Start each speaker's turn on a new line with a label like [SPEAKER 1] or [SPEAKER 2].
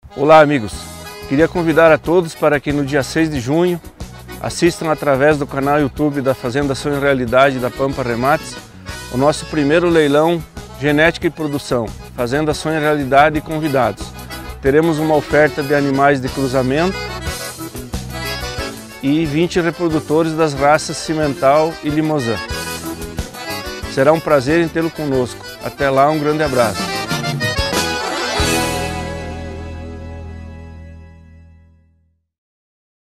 [SPEAKER 1] Olá amigos, queria convidar a todos para que no dia 6 de junho assistam através do canal YouTube da Fazenda Sonho Realidade da Pampa Remates o nosso primeiro leilão Genética e Produção, Fazenda Sonho Realidade e convidados. Teremos uma oferta de animais de cruzamento e 20 reprodutores das raças Cimental e Limousin. Será um prazer em tê-lo conosco. Até lá, um grande abraço.